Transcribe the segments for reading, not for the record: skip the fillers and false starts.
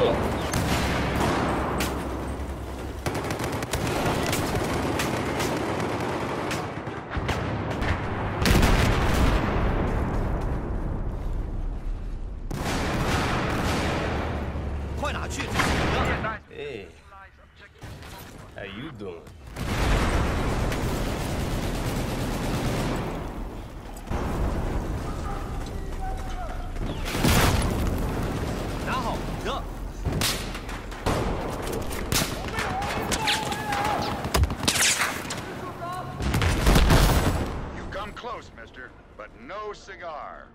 快拿去！这是你的。 Hey, how you doing? You come close, mister, but no cigar.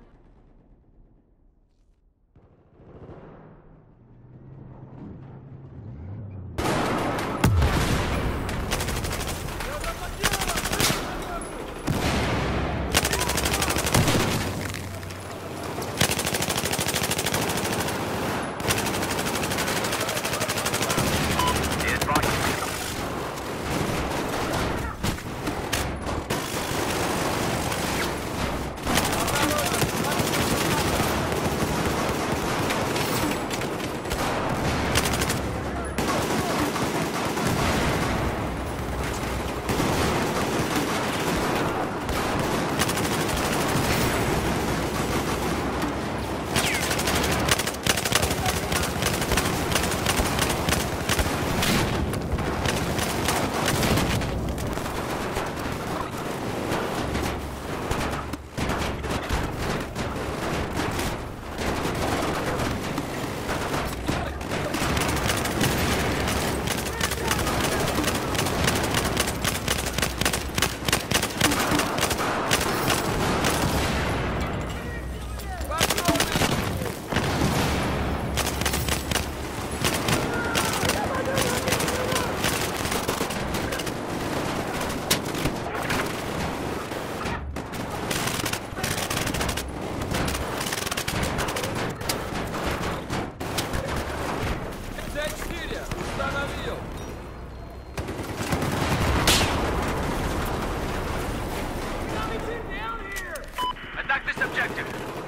Attack this objective.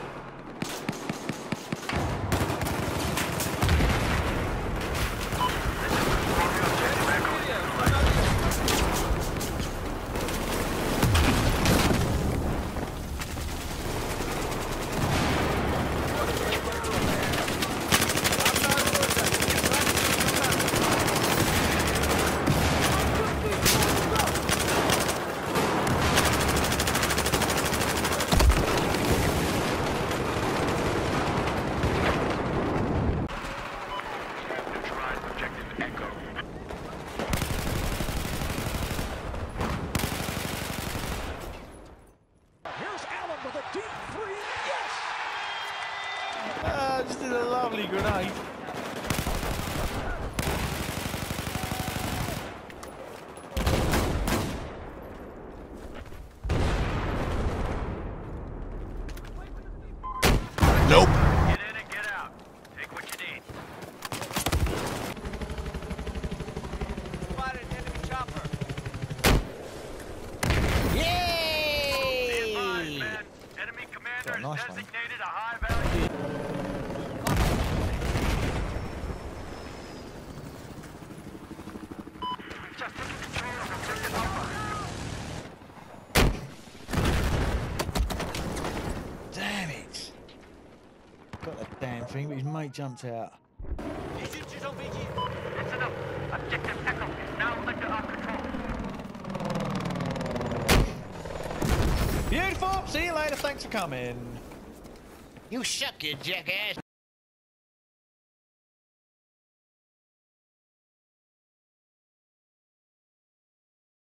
Just did a lovely grenade. Nope. Get in and get out. Take what you need. Spotted enemy chopper. Yay! Be advised, men. Enemy commander Oh, nice has one. designated a high value. Just taking control of objective Alpha. Damn it! Got that damn thing, but his mate jumped out. 敌军直升飞机。 It's enough. Objective Echo is now under our control. Beautiful! See you later, thanks for coming. You suck, you jackass.